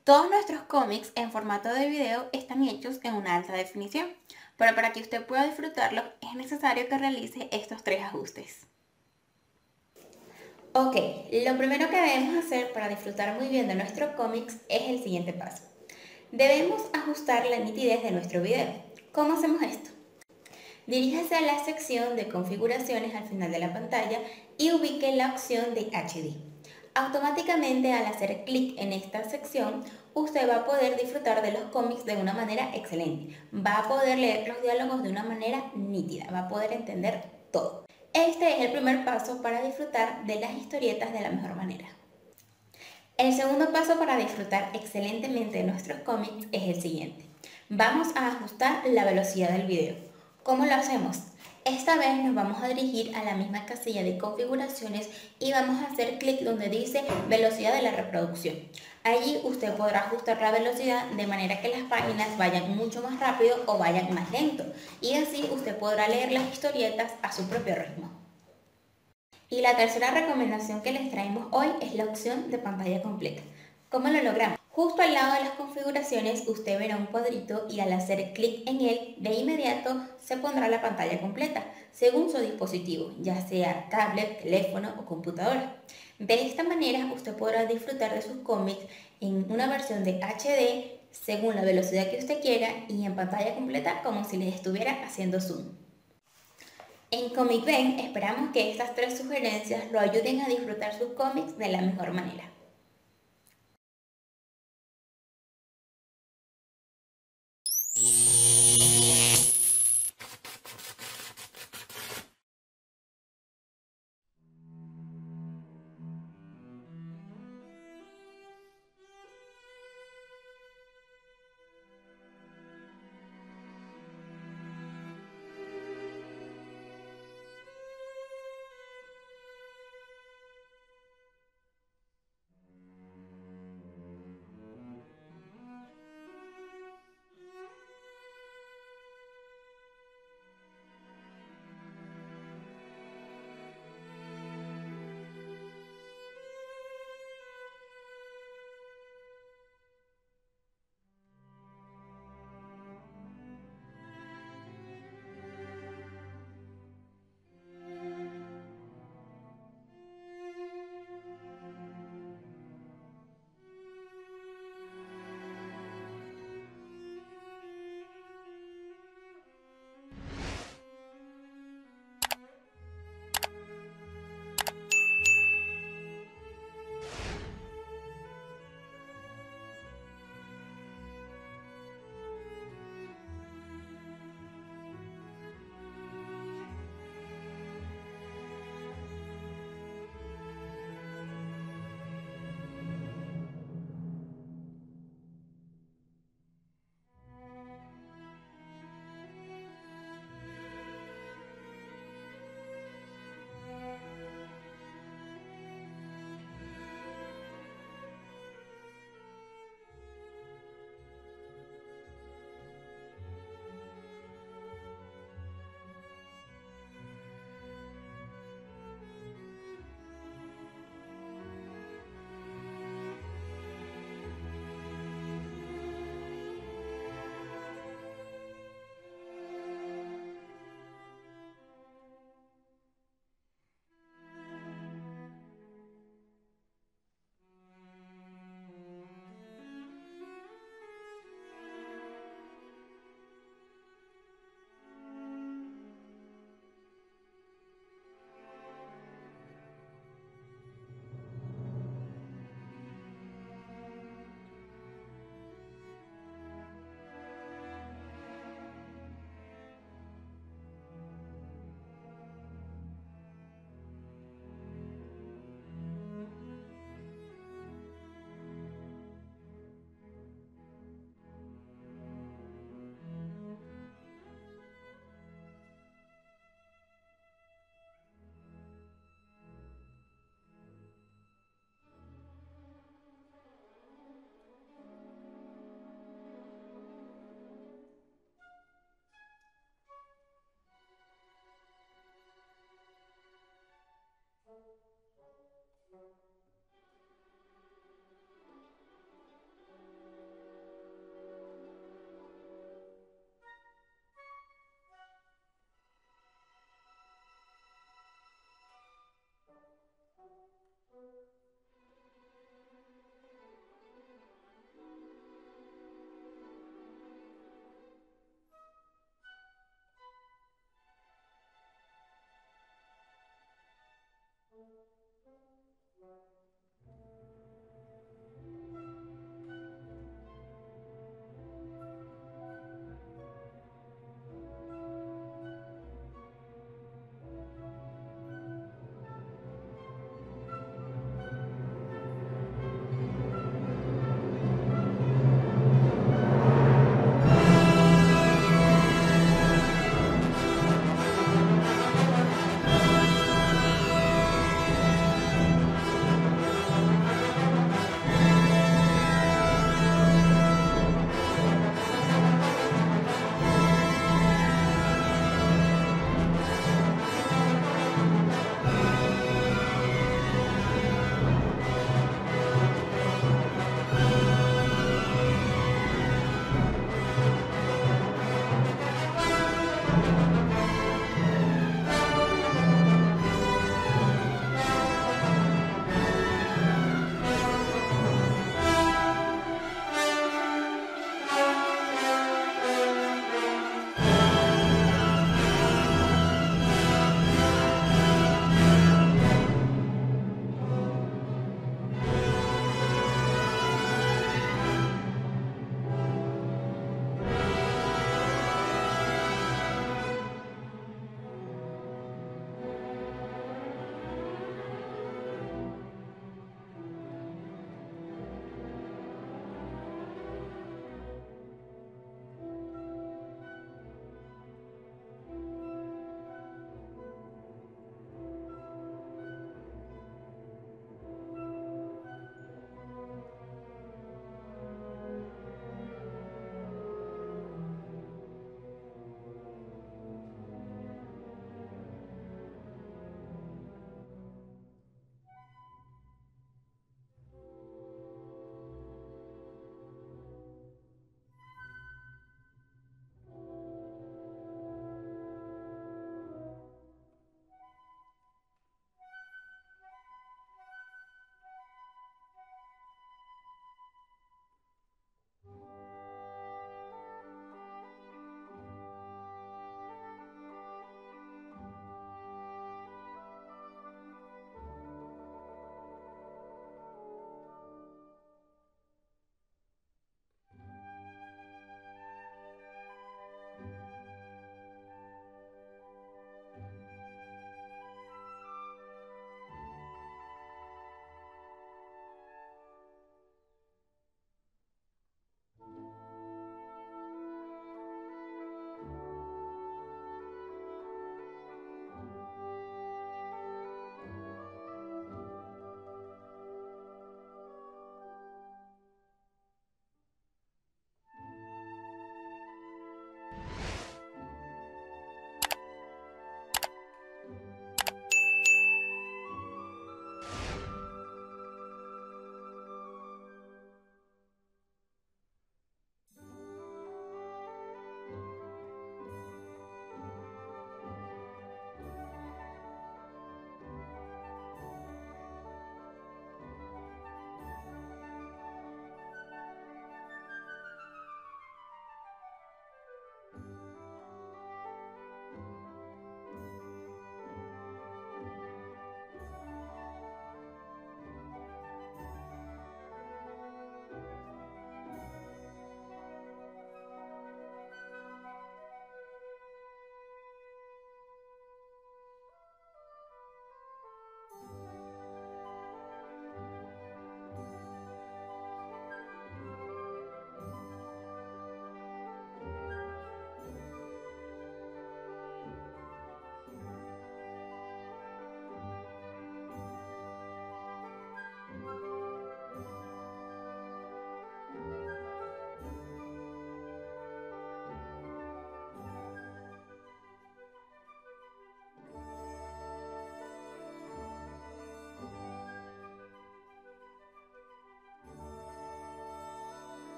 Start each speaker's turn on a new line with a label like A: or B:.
A: Todos nuestros cómics en formato de video están hechos en una alta definición, pero para que usted pueda disfrutarlos es necesario que realice estos tres ajustes.
B: Ok, lo primero que debemos hacer para disfrutar muy bien de nuestros cómics es el siguiente paso. Debemos ajustar la nitidez de nuestro video. ¿Cómo hacemos esto? Diríjase a la sección de configuraciones al final de la pantalla y ubique la opción de HD. Automáticamente al hacer clic en esta sección, usted va a poder disfrutar de los cómics de una manera excelente. Va a poder leer los diálogos de una manera nítida, va a poder entender todo. Este es el primer paso para disfrutar de las historietas de la mejor manera. El segundo paso para disfrutar excelentemente de nuestros cómics es el siguiente. Vamos a ajustar la velocidad del video. ¿Cómo lo hacemos? Esta vez nos vamos a dirigir a la misma casilla de configuraciones y vamos a hacer clic donde dice velocidad de la reproducción. Allí usted podrá ajustar la velocidad de manera que las páginas vayan mucho más rápido o vayan más lento, y así usted podrá leer las historietas a su propio ritmo. Y la tercera recomendación que les traemos hoy es la opción de pantalla completa. ¿Cómo lo logramos? Justo al lado de las configuraciones usted verá un cuadrito y al hacer clic en él, de inmediato se pondrá la pantalla completa, según su dispositivo, ya sea tablet, teléfono o computadora. De esta manera usted podrá disfrutar de sus cómics en una versión de HD, según la velocidad que usted quiera, y en pantalla completa como si les estuviera haciendo zoom. En Comic Ben esperamos que estas tres sugerencias lo ayuden a disfrutar sus cómics de la mejor manera.